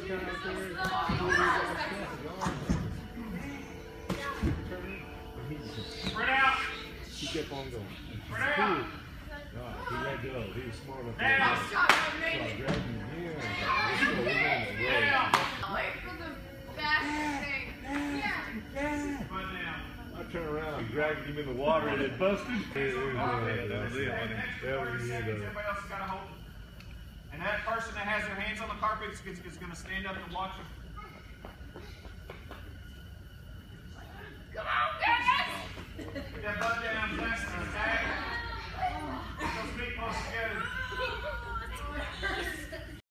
Spread out. He kept on going. Spread out. No, he let go. He was smart enough. Down. So I grabbed him here. Let's go. We're on the road. Down. Wait for the back thing. Yeah. Foot down. I turned around and dragged him in the water and it busted. That was it, buddy. That was it, Everybody else has got to hold it. And that person that has their hands on the carpet is going to stand up and watch them.